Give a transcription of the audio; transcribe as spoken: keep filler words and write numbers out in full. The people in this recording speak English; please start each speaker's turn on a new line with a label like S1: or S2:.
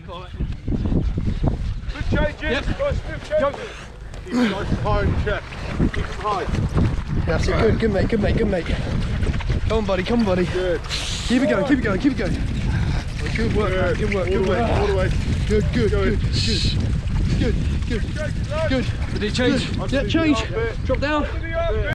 S1: Good changes. Yep. Nice move changes. Keep them nice and high on your chest. Keep them high.
S2: That's it. Good, good mate, good mate, good mate. Come on, buddy, come on, buddy.
S1: Good.
S2: Keep it going, keep it going, keep it going. Good work, good, good work, good work.
S1: All the way.
S2: Good, good, good, good. Good, good, good.
S1: Good.
S2: Did it change? Yeah, change. Drop down.